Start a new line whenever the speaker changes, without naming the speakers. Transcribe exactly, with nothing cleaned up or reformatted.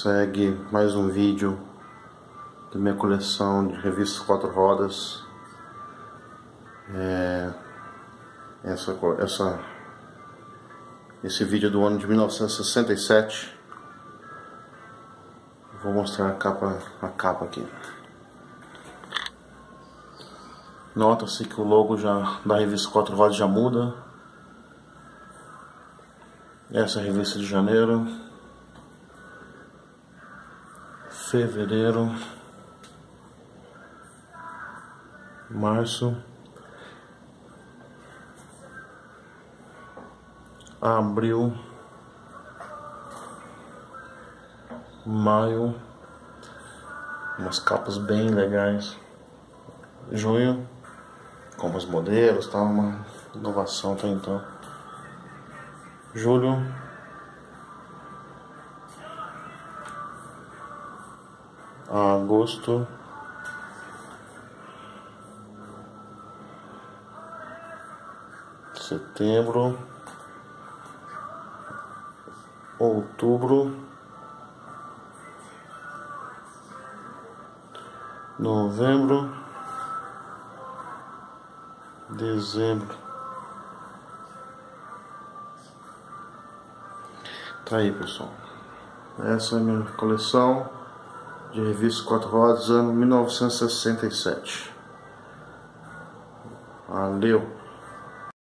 segue mais um vídeo da minha coleção de revistas quatro rodas. É, essa, essa, esse vídeo é do ano de mil novecentos e sessenta e sete. Vou mostrar a capa, a capa aqui. Nota-se que o logo já, da revista quatro rodas já muda. Essa é a revista de janeiro, fevereiro, março, abril, maio, umas capas bem legais, junho, com os modelos, tá uma inovação até então, julho, agosto, setembro, outubro, novembro, dezembro. Tá aí, pessoal. Essa é a minha coleção de revistas quatro rodas, ano mil novecentos e sessenta e sete. Valeu!